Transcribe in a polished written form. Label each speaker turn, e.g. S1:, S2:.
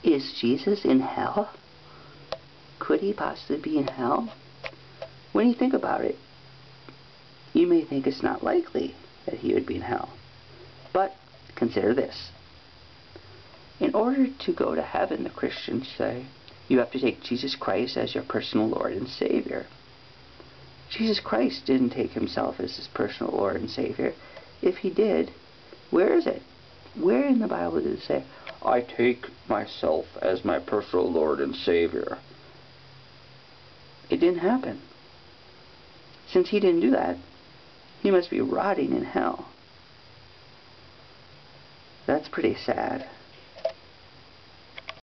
S1: Is Jesus in hell? Could he possibly be in hell? When you think about it, you may think it's not likely that he would be in hell. But consider this. In order to go to heaven, the Christians say, you have to take Jesus Christ as your personal Lord and Savior. Jesus Christ didn't take himself as his personal Lord and Savior. If he did, where is it? Where in the Bible does it say, I take myself as my personal Lord and Savior? It didn't happen. Since he didn't do that, he must be rotting in hell. That's pretty sad.